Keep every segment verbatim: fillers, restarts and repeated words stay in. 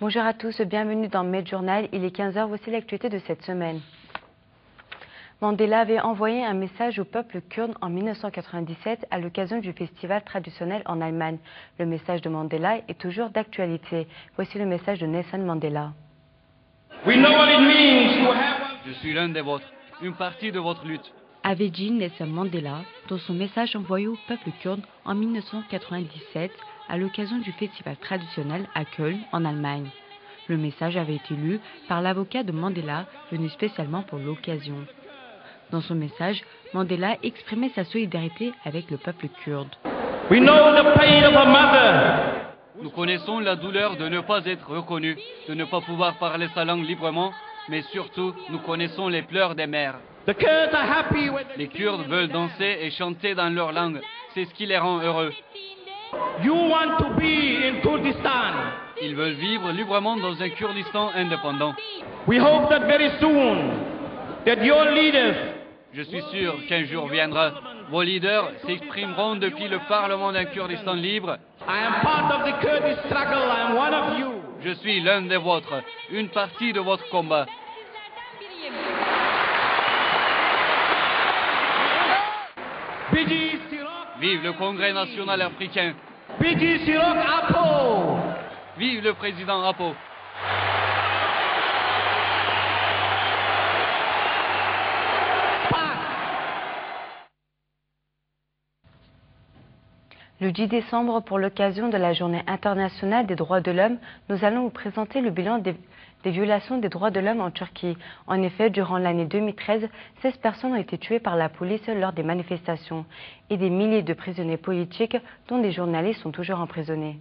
Bonjour à tous, bienvenue dans Med Journal. Il est quinze heures, voici l'actualité de cette semaine. Mandela avait envoyé un message au peuple kurde en mille neuf cent quatre-vingt-dix-sept à l'occasion du festival traditionnel en Allemagne. Le message de Mandela est toujours d'actualité. Voici le message de Nelson Mandela. Je suis l'un des vôtres, une partie de votre lutte. Avait dit Nelson Mandela dans son message envoyé au peuple kurde en mille neuf cent quatre-vingt-dix-sept à l'occasion du festival traditionnel à Köln en Allemagne. Le message avait été lu par l'avocat de Mandela venu spécialement pour l'occasion. Dans son message, Mandela exprimait sa solidarité avec le peuple kurde. We know the pain of a mother. Nous connaissons la douleur de ne pas être reconnu, de ne pas pouvoir parler sa langue librement, mais surtout, nous connaissons les pleurs des mères. The Kurds are happy when les Kurdes veulent danser et chanter dans leur langue. C'est ce qui les rend heureux. You want to be in Kurdistan. Ils veulent vivre librement dans un Kurdistan indépendant. We hope that very soon that your leaders. Je suis sûr qu'un jour viendra. Vos leaders s'exprimeront depuis le Parlement d'un Kurdistan libre. I am part of the Kurdish struggle. I am one of you. Je suis l'un des vôtres, une partie de votre combat. Vive le Congrès national africain. Vive le président Apo. Le dix décembre, pour l'occasion de la Journée internationale des droits de l'homme, nous allons vous présenter le bilan des, des violations des droits de l'homme en Turquie. En effet, durant l'année deux mille treize, seize personnes ont été tuées par la police lors des manifestations et des milliers de prisonniers politiques, dont des journalistes, sont toujours emprisonnés.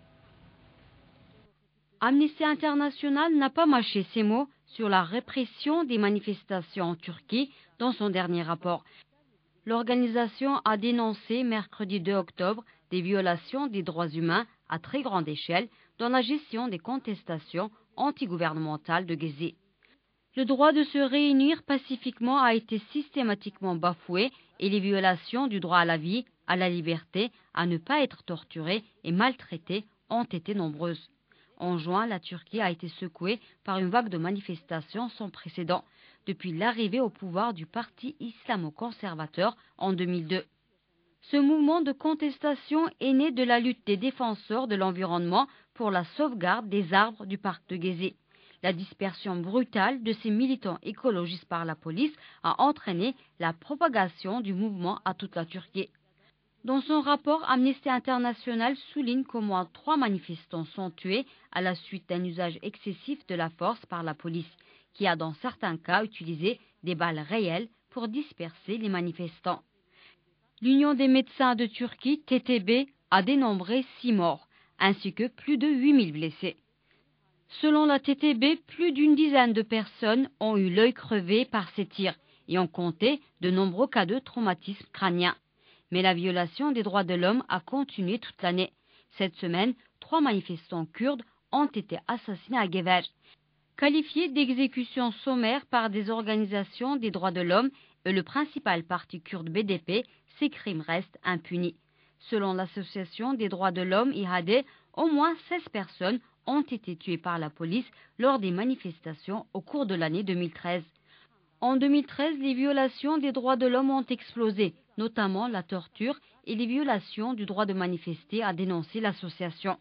Amnesty International n'a pas mâché ses mots sur la répression des manifestations en Turquie dans son dernier rapport. L'organisation a dénoncé mercredi deux octobre des violations des droits humains à très grande échelle dans la gestion des contestations antigouvernementales de Gezi. Le droit de se réunir pacifiquement a été systématiquement bafoué et les violations du droit à la vie, à la liberté, à ne pas être torturé et maltraité ont été nombreuses. En juin, la Turquie a été secouée par une vague de manifestations sans précédent depuis l'arrivée au pouvoir du parti islamo-conservateur en deux mille deux. Ce mouvement de contestation est né de la lutte des défenseurs de l'environnement pour la sauvegarde des arbres du parc de Gezi. La dispersion brutale de ces militants écologistes par la police a entraîné la propagation du mouvement à toute la Turquie. Dans son rapport, Amnesty International souligne qu'au moins trois manifestants sont tués à la suite d'un usage excessif de la force par la police, qui a dans certains cas utilisé des balles réelles pour disperser les manifestants. L'Union des médecins de Turquie, T T B, a dénombré six morts, ainsi que plus de huit mille blessés. Selon la T T B, plus d'une dizaine de personnes ont eu l'œil crevé par ces tirs et ont compté de nombreux cas de traumatisme crânien. Mais la violation des droits de l'homme a continué toute l'année. Cette semaine, trois manifestants kurdes ont été assassinés à Gever. Qualifiés d'exécution sommaire par des organisations des droits de l'homme et le principal parti kurde B D P, ces crimes restent impunis. Selon l'association des droits de l'homme I H D, au moins seize personnes ont été tuées par la police lors des manifestations au cours de l'année deux mille treize. En deux mille treize, les violations des droits de l'homme ont explosé, notamment la torture et les violations du droit de manifester, a dénoncé l'association.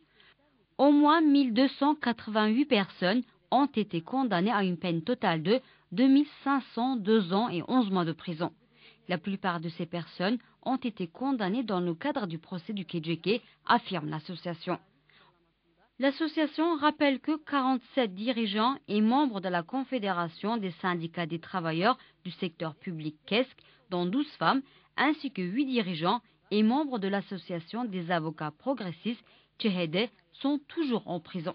Au moins mille deux cent quatre-vingt-huit personnes ont été condamnées à une peine totale de deux mille cinq cent deux ans et onze mois de prison. La plupart de ces personnes ont été condamnées dans le cadre du procès du K J K, affirme l'association. L'association rappelle que quarante-sept dirigeants et membres de la Confédération des syndicats des travailleurs du secteur public K E S K, dont douze femmes, ainsi que huit dirigeants et membres de l'association des avocats progressistes C H D sont toujours en prison.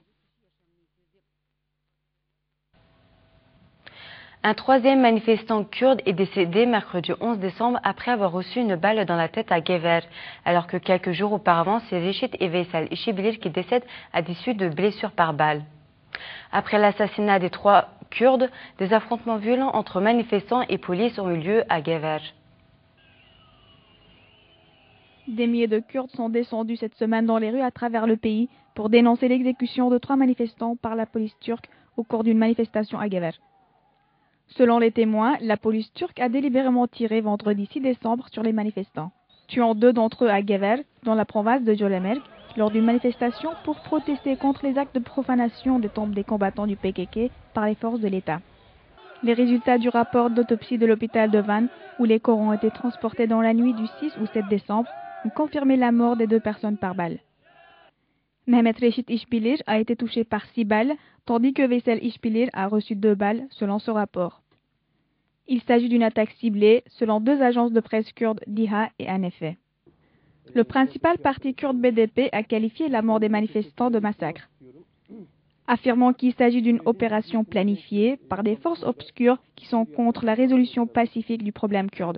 Un troisième manifestant kurde est décédé mercredi onze décembre après avoir reçu une balle dans la tête à Gever, alors que quelques jours auparavant, c'est Reşit et Veysel Işbilir qui décèdent à l'issue de blessures par balle. Après l'assassinat des trois Kurdes, des affrontements violents entre manifestants et police ont eu lieu à Gever. Des milliers de Kurdes sont descendus cette semaine dans les rues à travers le pays pour dénoncer l'exécution de trois manifestants par la police turque au cours d'une manifestation à Gever. Selon les témoins, la police turque a délibérément tiré vendredi six décembre sur les manifestants, tuant deux d'entre eux à Gever, dans la province de Jolimerk, lors d'une manifestation pour protester contre les actes de profanation des tombes des combattants du P K K par les forces de l'État. Les résultats du rapport d'autopsie de l'hôpital de Van, où les corps ont été transportés dans la nuit du six ou sept décembre, ont confirmé la mort des deux personnes par balle. Mehmet Reşit İşbilir a été touché par six balles, tandis que Veysel İşbilir a reçu deux balles, selon ce rapport. Il s'agit d'une attaque ciblée, selon deux agences de presse kurdes, DİHA et ANF. Le principal parti kurde B D P a qualifié la mort des manifestants de massacre, affirmant qu'il s'agit d'une opération planifiée par des forces obscures qui sont contre la résolution pacifique du problème kurde.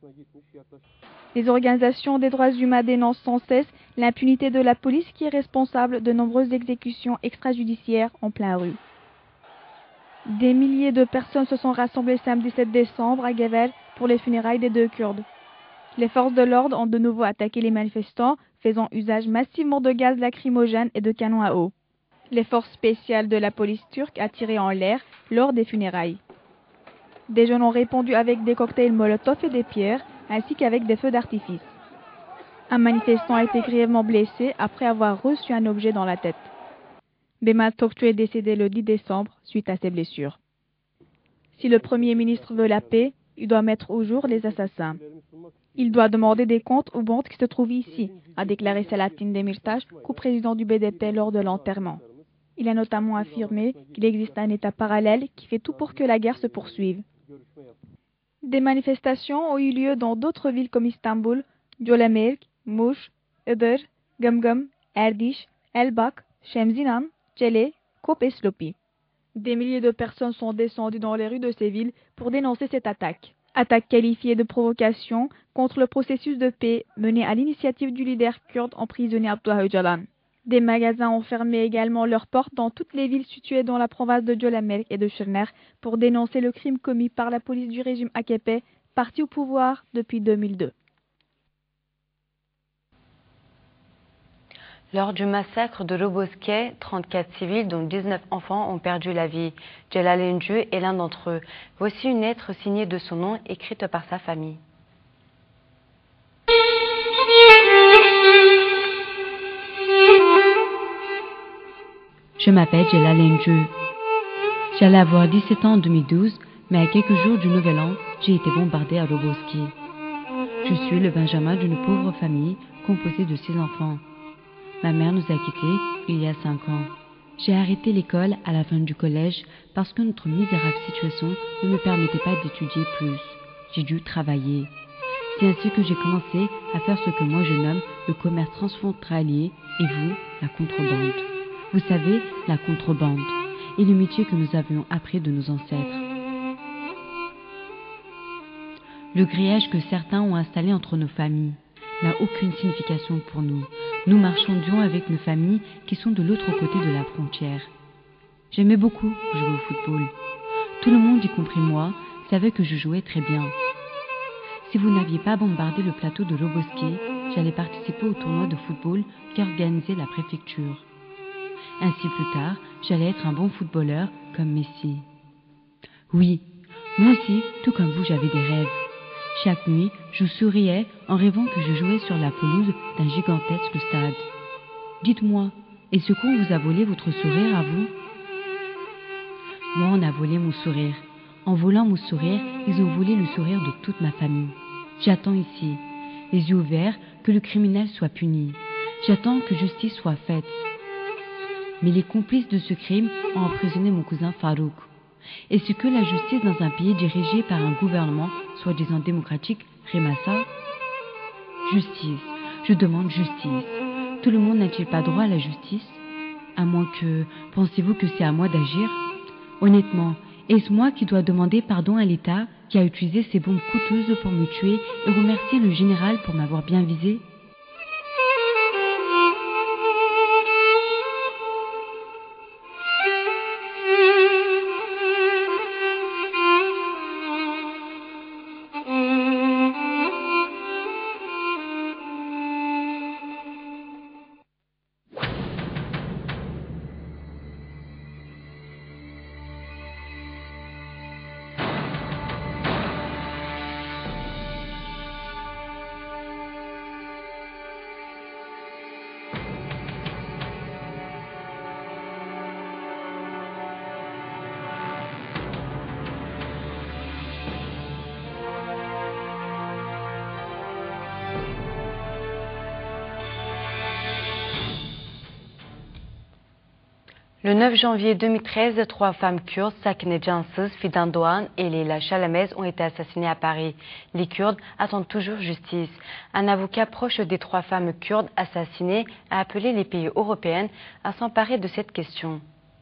Les organisations des droits humains dénoncent sans cesse l'impunité de la police qui est responsable de nombreuses exécutions extrajudiciaires en plein rue. Des milliers de personnes se sont rassemblées samedi sept décembre à Gever pour les funérailles des deux Kurdes. Les forces de l'ordre ont de nouveau attaqué les manifestants, faisant usage massivement de gaz lacrymogène et de canons à eau. Les forces spéciales de la police turque ont tiré en l'air lors des funérailles. Des jeunes ont répondu avec des cocktails Molotov et des pierres, ainsi qu'avec des feux d'artifice. Un manifestant a été grièvement blessé après avoir reçu un objet dans la tête. Bemal Tokçu est décédé le dix décembre suite à ses blessures. Si le Premier ministre veut la paix, il doit mettre au jour les assassins. Il doit demander des comptes aux bandes qui se trouvent ici, a déclaré Selahattin Demirtas, co-président du B D P lors de l'enterrement. Il a notamment affirmé qu'il existe un État parallèle qui fait tout pour que la guerre se poursuive. Des manifestations ont eu lieu dans d'autres villes comme Istanbul, Jolimerk, Muş, Iğdır, Gümgüm, Erdiş, Elbak, Şemsinan, Celle, Kop et Slopi. Des milliers de personnes sont descendues dans les rues de ces villes pour dénoncer cette attaque. Attaque qualifiée de provocation contre le processus de paix mené à l'initiative du leader kurde emprisonné Abdullah Öcalan. Des magasins ont fermé également leurs portes dans toutes les villes situées dans la province de Jolimerk et de Şırnak pour dénoncer le crime commis par la police du régime A K P, parti au pouvoir depuis deux mille deux. Lors du massacre de Lobosque, trente-quatre civils, dont dix-neuf enfants, ont perdu la vie. Celal Encü est l'un d'entre eux. Voici une lettre signée de son nom, écrite par sa famille. Je m'appelle Celal Encü. J'allais avoir dix-sept ans en deux mille douze, mais à quelques jours du Nouvel An, j'ai été bombardée à Lobosque. Je suis le benjamin d'une pauvre famille composée de six enfants. Ma mère nous a quittés il y a cinq ans. J'ai arrêté l'école à la fin du collège parce que notre misérable situation ne me permettait pas d'étudier plus. J'ai dû travailler. C'est ainsi que j'ai commencé à faire ce que moi je nomme le commerce transfrontalier et vous, la contrebande. Vous savez, la contrebande est le métier que nous avions appris de nos ancêtres. Le grillage que certains ont installé entre nos familles n'a aucune signification pour nous. Nous marchandions avec nos familles qui sont de l'autre côté de la frontière. J'aimais beaucoup jouer au football. Tout le monde, y compris moi, savait que je jouais très bien. Si vous n'aviez pas bombardé le plateau de Lobosque, j'allais participer au tournoi de football qu'organisait la préfecture. Ainsi plus tard, j'allais être un bon footballeur comme Messi. Oui, moi aussi, tout comme vous, j'avais des rêves. Chaque nuit, je souriais en rêvant que je jouais sur la pelouse d'un gigantesque stade. Dites-moi, est-ce qu'on vous a volé votre sourire à vous? Moi, on a volé mon sourire. En volant mon sourire, ils ont volé le sourire de toute ma famille. J'attends ici, les yeux ouverts, que le criminel soit puni. J'attends que justice soit faite. Mais les complices de ce crime ont emprisonné mon cousin Farouk. Est-ce que la justice dans un pays dirigé par un gouvernement soi-disant démocratique rime à ça? Justice, je demande justice. Tout le monde n'a-t-il pas droit à la justice? À moins que... Pensez-vous que c'est à moi d'agir? Honnêtement, est-ce moi qui dois demander pardon à l'État qui a utilisé ces bombes coûteuses pour me tuer et remercier le général pour m'avoir bien visé? Le neuf janvier deux mille treize, trois femmes kurdes, Sakine Cansız, Fidan Doğan et Leyla Chalamez, ont été assassinées à Paris. Les Kurdes attendent toujours justice. Un avocat proche des trois femmes kurdes assassinées a appelé les pays européens à s'emparer de cette question.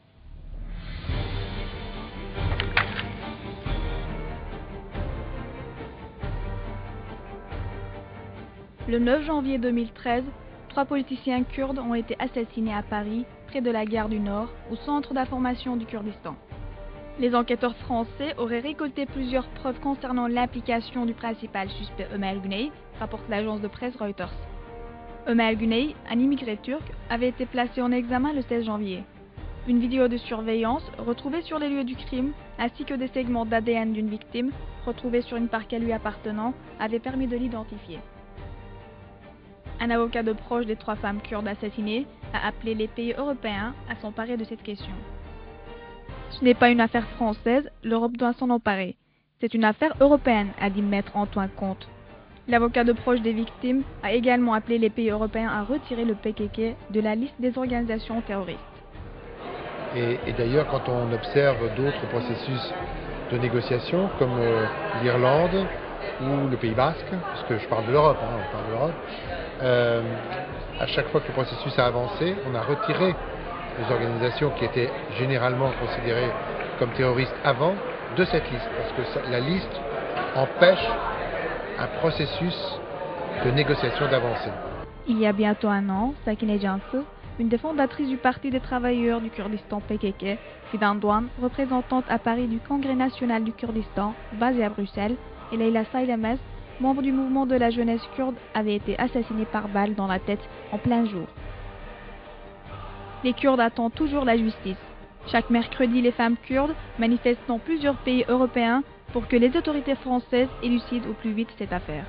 Le neuf janvier deux mille treize, trois politiciens kurdes ont été assassinés à Paris, près de la gare du Nord, au centre d'information du Kurdistan. Les enquêteurs français auraient récolté plusieurs preuves concernant l'implication du principal suspect Ömer Güney, rapporte l'agence de presse Reuters. Ömer Güney, un immigré turc, avait été placé en examen le seize janvier. Une vidéo de surveillance retrouvée sur les lieux du crime, ainsi que des segments d'A D N d'une victime, retrouvés sur une parc à lui appartenant, avaient permis de l'identifier. Un avocat de proche des trois femmes kurdes assassinées a appelé les pays européens à s'emparer de cette question. Ce n'est pas une affaire française, l'Europe doit s'en emparer. C'est une affaire européenne, a dit maître Antoine Comte. L'avocat de proche des victimes a également appelé les pays européens à retirer le P K K de la liste des organisations terroristes. Et, et d'ailleurs, quand on observe d'autres processus de négociation, comme euh, l'Irlande ou le Pays Basque, parce que je parle de l'Europe, hein, on parle de l'Europe, euh, à chaque fois que le processus a avancé, on a retiré les organisations qui étaient généralement considérées comme terroristes avant de cette liste, parce que ça, la liste empêche un processus de négociation d'avancée. Il y a bientôt un an, Sakine Cansız, une des fondatrices du Parti des travailleurs du Kurdistan P K K, Fidan Doğan, représentante à Paris du Congrès national du Kurdistan, basé à Bruxelles, et Leyla Chalamez, membre du mouvement de la jeunesse kurde, avait été assassinée par balle dans la tête en plein jour. Les Kurdes attendent toujours la justice. Chaque mercredi, les femmes kurdes manifestent dans plusieurs pays européens pour que les autorités françaises élucident au plus vite cette affaire.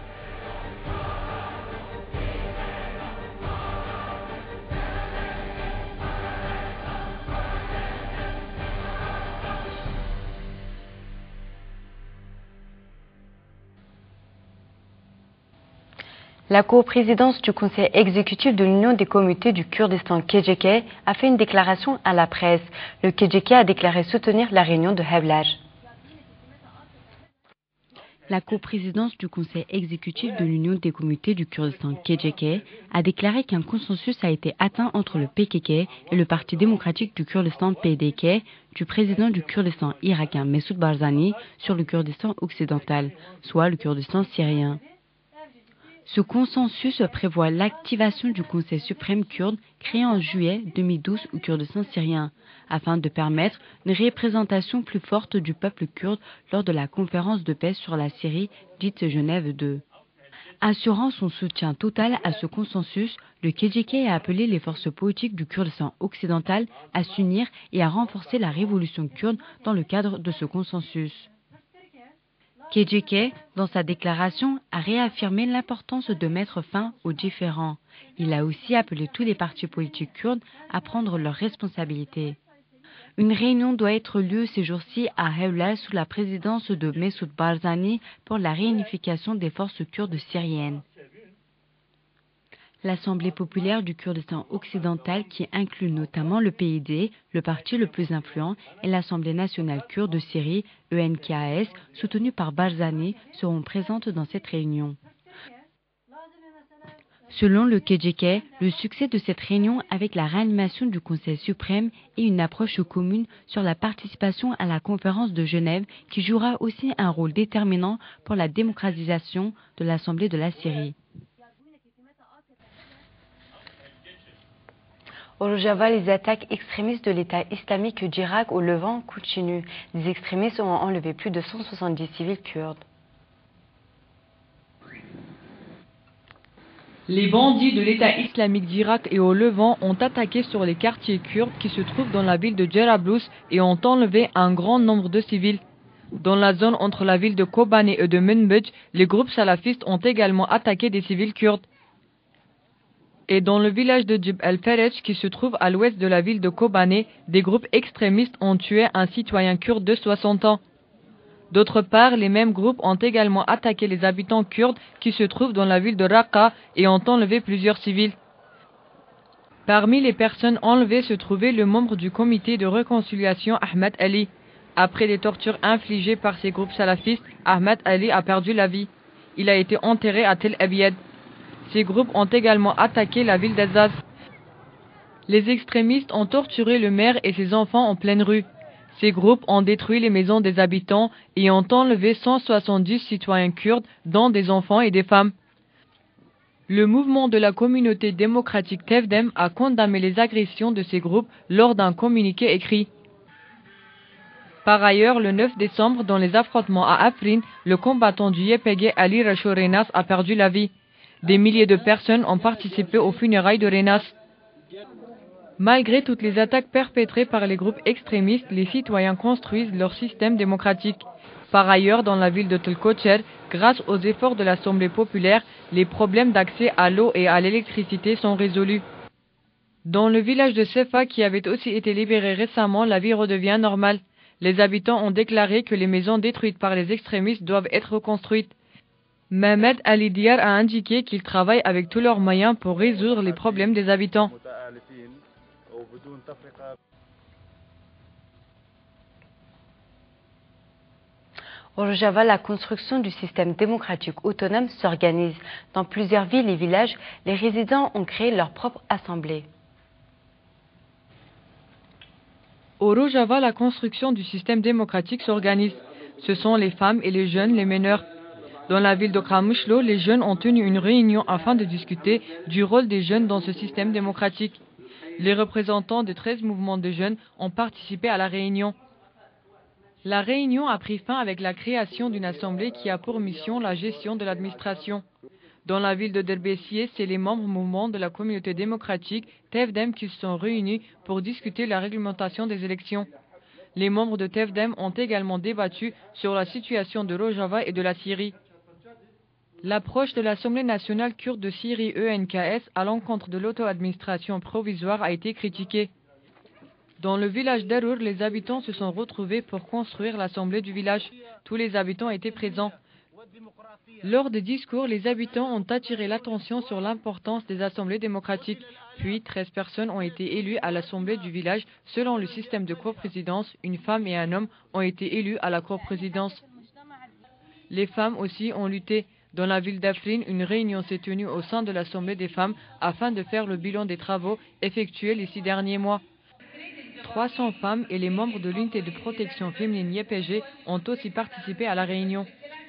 La coprésidence du Conseil exécutif de l'Union des communautés du Kurdistan K J K a fait une déclaration à la presse. Le K J K a déclaré soutenir la réunion de Hevler. La coprésidence du Conseil exécutif de l'Union des communautés du Kurdistan K J K a déclaré qu'un consensus a été atteint entre le P K K et le Parti démocratique du Kurdistan P D K du président du Kurdistan irakien Messoud Barzani sur le Kurdistan occidental, soit le Kurdistan syrien. Ce consensus prévoit l'activation du Conseil suprême kurde créé en juillet deux mille douze au Kurdistan syrien, afin de permettre une représentation plus forte du peuple kurde lors de la conférence de paix sur la Syrie, dite Genève deux. Assurant son soutien total à ce consensus, le K J K a appelé les forces politiques du Kurdistan occidental à s'unir et à renforcer la révolution kurde dans le cadre de ce consensus. K J K, dans sa déclaration, a réaffirmé l'importance de mettre fin aux différends. Il a aussi appelé tous les partis politiques kurdes à prendre leurs responsabilités. Une réunion doit être lieu ces jours-ci à Hewler sous la présidence de Messoud Barzani pour la réunification des forces kurdes syriennes. L'Assemblée populaire du Kurdistan occidental, qui inclut notamment le P I D, le parti le plus influent, et l'Assemblée nationale kurde de Syrie, E N K S, soutenue par Barzani, seront présentes dans cette réunion. Selon le K J K, le succès de cette réunion avec la réanimation du Conseil suprême et une approche commune sur la participation à la conférence de Genève qui jouera aussi un rôle déterminant pour la démocratisation de l'Assemblée de la Syrie. Au Rojava, les attaques extrémistes de l'État islamique d'Irak au Levant continuent. Les extrémistes ont enlevé plus de cent soixante-dix civils kurdes. Les bandits de l'État islamique d'Irak et au Levant ont attaqué sur les quartiers kurdes qui se trouvent dans la ville de Jarablus et ont enlevé un grand nombre de civils. Dans la zone entre la ville de Kobane et de Manbij, les groupes salafistes ont également attaqué des civils kurdes. Et dans le village de Djib el-Ferej, qui se trouve à l'ouest de la ville de Kobane, des groupes extrémistes ont tué un citoyen kurde de soixante ans. D'autre part, les mêmes groupes ont également attaqué les habitants kurdes qui se trouvent dans la ville de Raqqa et ont enlevé plusieurs civils. Parmi les personnes enlevées se trouvait le membre du comité de réconciliation Ahmed Ali. Après des tortures infligées par ces groupes salafistes, Ahmed Ali a perdu la vie. Il a été enterré à Tel Abyad. Ces groupes ont également attaqué la ville d'Azaz. Les extrémistes ont torturé le maire et ses enfants en pleine rue. Ces groupes ont détruit les maisons des habitants et ont enlevé cent soixante-dix citoyens kurdes, dont des enfants et des femmes. Le mouvement de la communauté démocratique Tevdem a condamné les agressions de ces groupes lors d'un communiqué écrit. Par ailleurs, le neuf décembre, dans les affrontements à Afrin, le combattant du Y P G Ali Rachou Renas a perdu la vie. Des milliers de personnes ont participé aux funérailles de Renas. Malgré toutes les attaques perpétrées par les groupes extrémistes, les citoyens construisent leur système démocratique. Par ailleurs, dans la ville de Telkocher, grâce aux efforts de l'Assemblée populaire, les problèmes d'accès à l'eau et à l'électricité sont résolus. Dans le village de Sefa, qui avait aussi été libéré récemment, la vie redevient normale. Les habitants ont déclaré que les maisons détruites par les extrémistes doivent être reconstruites. Mehmet Ali Diyar a indiqué qu'ils travaillent avec tous leurs moyens pour résoudre les problèmes des habitants. Au Rojava, la construction du système démocratique autonome s'organise. Dans plusieurs villes et villages, les résidents ont créé leur propre assemblée. Au Rojava, la construction du système démocratique s'organise. Ce sont les femmes et les jeunes, les meneurs. Dans la ville de Khamushlo, les jeunes ont tenu une réunion afin de discuter du rôle des jeunes dans ce système démocratique. Les représentants de treize mouvements de jeunes ont participé à la réunion. La réunion a pris fin avec la création d'une assemblée qui a pour mission la gestion de l'administration. Dans la ville de Derbessiye, c'est les membres mouvements de la communauté démocratique Tevdem qui se sont réunis pour discuter la réglementation des élections. Les membres de Tevdem ont également débattu sur la situation de Rojava et de la Syrie. L'approche de l'Assemblée nationale kurde de Syrie E N K S à l'encontre de l'auto-administration provisoire a été critiquée. Dans le village d'Arour, les habitants se sont retrouvés pour construire l'assemblée du village. Tous les habitants étaient présents. Lors des discours, les habitants ont attiré l'attention sur l'importance des assemblées démocratiques. Puis, treize personnes ont été élues à l'assemblée du village. Selon le système de coprésidence, une femme et un homme ont été élus à la coprésidence. Les femmes aussi ont lutté. Dans la ville d'Afrin, une réunion s'est tenue au sein de l'Assemblée des femmes afin de faire le bilan des travaux effectués les six derniers mois. trois cents femmes et les membres de l'unité de protection féminine Y P G ont aussi participé à la réunion.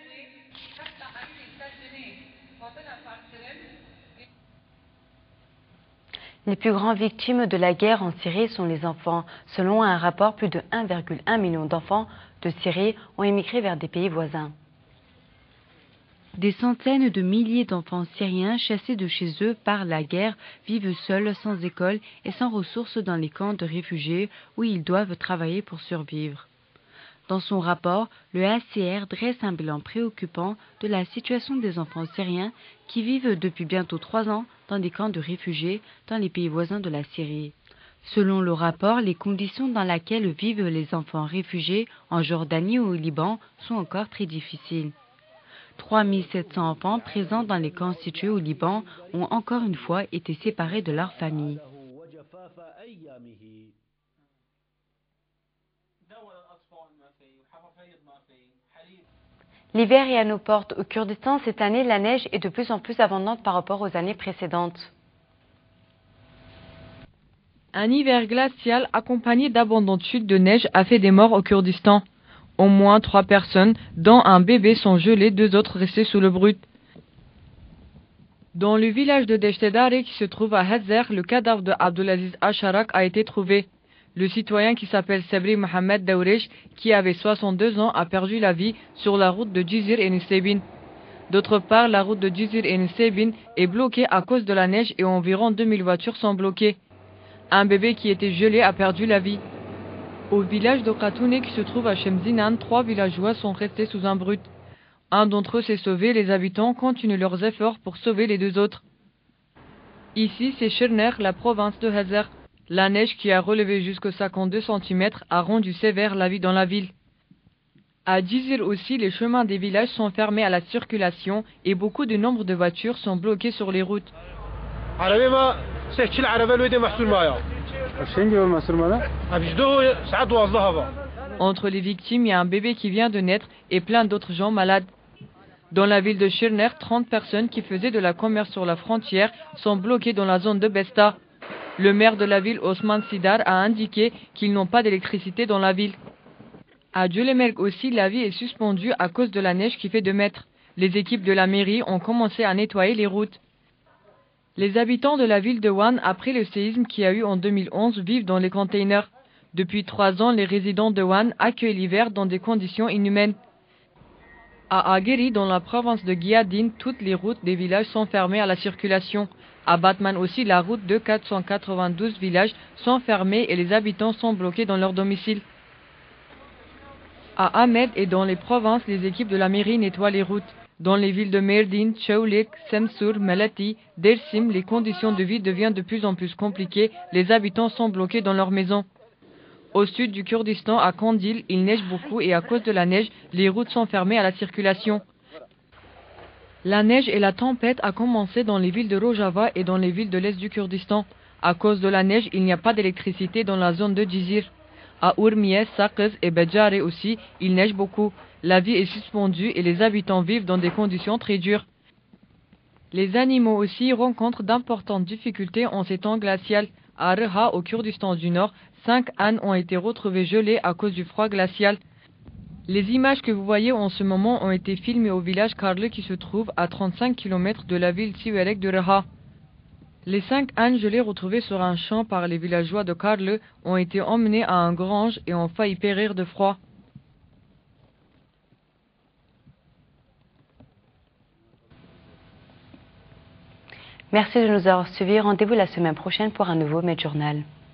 Les plus grandes victimes de la guerre en Syrie sont les enfants. Selon un rapport, plus de un virgule un million d'enfants de Syrie ont émigré vers des pays voisins. Des centaines de milliers d'enfants syriens chassés de chez eux par la guerre vivent seuls, sans école et sans ressources dans les camps de réfugiés où ils doivent travailler pour survivre. Dans son rapport, le H C R dresse un bilan préoccupant de la situation des enfants syriens qui vivent depuis bientôt trois ans dans des camps de réfugiés dans les pays voisins de la Syrie. Selon le rapport, les conditions dans lesquelles vivent les enfants réfugiés en Jordanie ou au Liban sont encore très difficiles. trois mille sept cents enfants présents dans les camps situés au Liban ont encore une fois été séparés de leur famille. L'hiver est à nos portes. Au Kurdistan, cette année, la neige est de plus en plus abondante par rapport aux années précédentes. Un hiver glacial accompagné d'abondantes chutes de neige a fait des morts au Kurdistan. Au moins trois personnes, dont un bébé, sont gelées, deux autres restées sous le brut. Dans le village de Deshtedari qui se trouve à Hazer, le cadavre de Abdulaziz Asharak a été trouvé. Le citoyen qui s'appelle Sabri Mohamed Daouresh, qui avait soixante-deux ans, a perdu la vie sur la route de Djizir et Nusseybin. D'autre part, la route de Djizir et Nusseybin est bloquée à cause de la neige et environ deux mille voitures sont bloquées. Un bébé qui était gelé a perdu la vie. Au village de Khatoune qui se trouve à Shemzinan, trois villageois sont restés sous un brut. Un d'entre eux s'est sauvé, les habitants continuent leurs efforts pour sauver les deux autres. Ici, c'est Shirner, la province de Hazer. La neige qui a relevé jusqu'à cinquante-deux centimètres a rendu sévère la vie dans la ville. À Djizir aussi, les chemins des villages sont fermés à la circulation et beaucoup de nombre de voitures sont bloquées sur les routes. Entre les victimes, il y a un bébé qui vient de naître et plein d'autres gens malades. Dans la ville de Şırnak, trente personnes qui faisaient de la commerce sur la frontière sont bloquées dans la zone de Besta. Le maire de la ville, Osman Sidar, a indiqué qu'ils n'ont pas d'électricité dans la ville. À Cölemerk aussi, la vie est suspendue à cause de la neige qui fait deux mètres. Les équipes de la mairie ont commencé à nettoyer les routes. Les habitants de la ville de Van, après le séisme qui a eu en deux mille onze, vivent dans les containers. Depuis trois ans, les résidents de Van accueillent l'hiver dans des conditions inhumaines. À Ageri, dans la province de Giadin, toutes les routes des villages sont fermées à la circulation. À Batman aussi, la route de quatre cent quatre-vingt-douze villages sont fermées et les habitants sont bloqués dans leur domicile. À Ahmed et dans les provinces, les équipes de la mairie nettoient les routes. Dans les villes de Merdin, Çevlik, Semsur, Melati, Dersim, les conditions de vie deviennent de plus en plus compliquées. Les habitants sont bloqués dans leurs maisons. Au sud du Kurdistan, à Kandil, il neige beaucoup et à cause de la neige, les routes sont fermées à la circulation. La neige et la tempête a commencé dans les villes de Rojava et dans les villes de l'est du Kurdistan. À cause de la neige, il n'y a pas d'électricité dans la zone de Cizir. À Urmiye, Sakız et Becare aussi, il neige beaucoup. La vie est suspendue et les habitants vivent dans des conditions très dures. Les animaux aussi rencontrent d'importantes difficultés en ces temps glaciaux. À Reha, au Kurdistan du Nord, cinq ânes ont été retrouvés gelés à cause du froid glacial. Les images que vous voyez en ce moment ont été filmées au village Karlı qui se trouve à trente-cinq kilomètres de la ville Siverek de Reha. Les cinq ânes gelés retrouvés sur un champ par les villageois de Karlı ont été emmenés à un grange et ont failli périr de froid. Merci de nous avoir suivis. Rendez-vous la semaine prochaine pour un nouveau Med Journal.